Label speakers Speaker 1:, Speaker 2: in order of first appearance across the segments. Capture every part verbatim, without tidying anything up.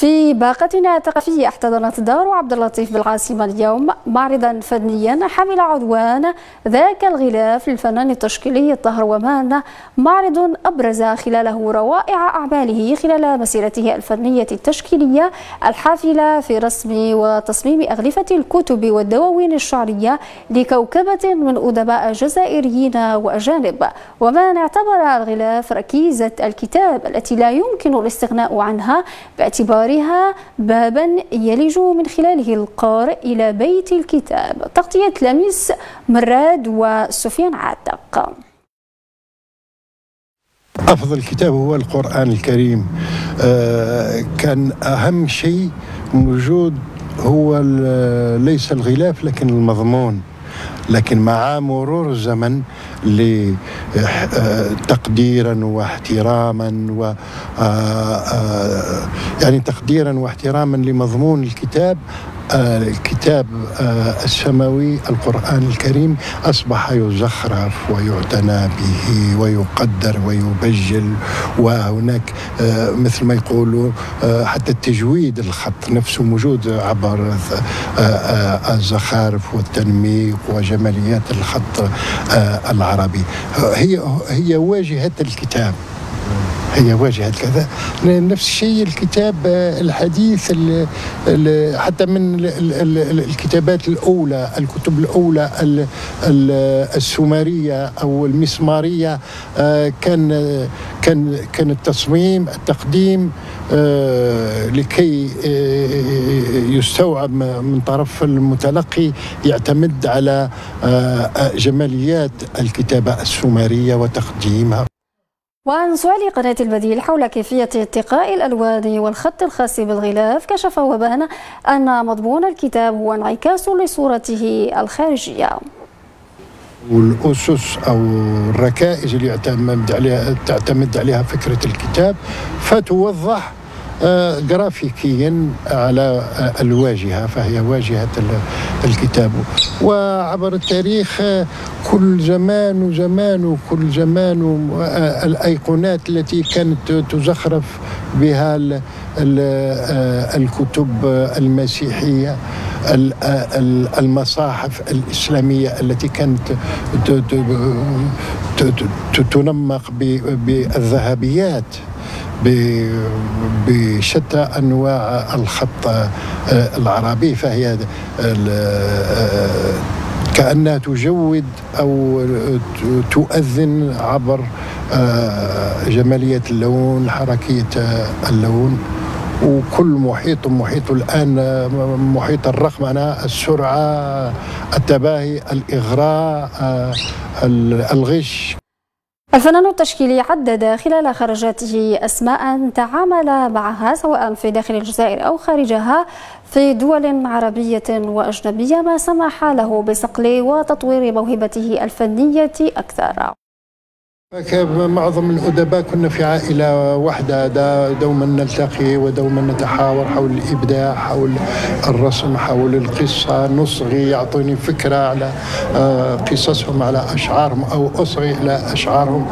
Speaker 1: في باقتنا الثقافية احتضنت دار عبد اللطيف بالعاصمة اليوم معرضا فنيا حمل عنوان ذاك الغلاف للفنان التشكيلي الطاهر ومان، معرض أبرز خلاله روائع أعماله خلال مسيرته الفنية التشكيلية الحافلة في رسم وتصميم أغلفة الكتب والدواوين الشعرية لكوكبة من أدباء جزائريين وأجانب. ومان اعتبر الغلاف ركيزة الكتاب التي لا يمكن الاستغناء عنها باعتبارها بابا يلج من خلاله القارئ إلى بيت الكتاب. تغطية لميس مراد وسفيان عاتق.
Speaker 2: أفضل كتاب هو القرآن الكريم. آه كان أهم شيء موجود هو ليس الغلاف لكن المضمون، لكن مع مرور الزمن لتقديرا واحتراما و يعني تقديرا واحتراما لمضمون الكتاب، الكتاب السماوي القرآن الكريم أصبح يزخرف ويعتنى به ويقدر ويبجل، وهناك مثل ما يقولوا حتى التجويد الخط نفسه موجود عبر الزخارف والتنميق وجماليات الخط العربي. هي هي واجهة الكتاب، هي واجهة كذا. نفس الشيء الكتاب الحديث ال ال حتى من ال ال الكتابات الأولى، الكتب الأولى ال ال السومرية أو المسمارية، كان كان كان التصميم التقديم لكي يستوعب من طرف المتلقي يعتمد على جماليات الكتابة السومرية وتقديمها.
Speaker 1: وعن سؤال قناة البديل حول كيفية اتقاء الألوان والخط الخاص بالغلاف، كشف وبان أن مضمون الكتاب هو انعكاس لصورته الخارجية.
Speaker 2: والأسس أو الركائز اللي يعتمد عليها تعتمد عليها فكرة الكتاب فتوضح جرافيكيا على الواجهة، فهي واجهة الكتاب. وعبر التاريخ كل زمان وزمان وكل زمان الأيقونات التي كانت تزخرف بها الكتب المسيحية، المصاحف الإسلامية التي كانت تنمق بالذهبيات بشتى أنواع الخط العربي، فهي كأنها تجود أو تؤذن عبر جمالية اللون، حركية اللون. وكل محيط محيط الآن محيط الرقم، أنا السرعة، التباهي، الإغراء، الغش.
Speaker 1: الفنان التشكيلي عدد خلال خرجاته أسماء تعامل معها سواء في داخل الجزائر أو خارجها في دول عربية وأجنبية، ما سمح له بصقل وتطوير موهبته الفنية أكثر.
Speaker 2: معظم الأدباء كنا في عائلة واحدة، دوما نلتقي ودوما نتحاور حول الإبداع، حول الرسم، حول القصة. نصغي يعطوني فكرة على قصصهم، على أشعارهم، أو أصغي إلى أشعارهم،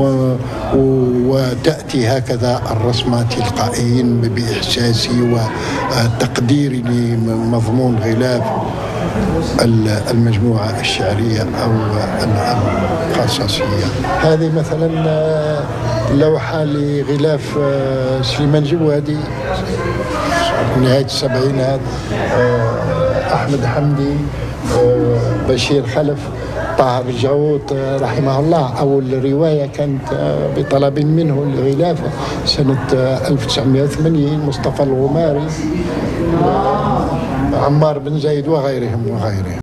Speaker 2: وتأتي هكذا الرسمة تلقائيا بإحساسي وتقديري لمضمون غلاف المجموعة الشعرية أو القصصية. هذه مثلا لوحة لغلاف سليمان جوادي نهاية السبعينات، أحمد حمدي، بشير خلف، طاهر الجعوط رحمه الله. أول رواية كانت بطلب منه الغلاف سنة ألف وتسعمائة وثمانين، مصطفى الغماري، عمار بن زايد وغيرهم وغيرهم.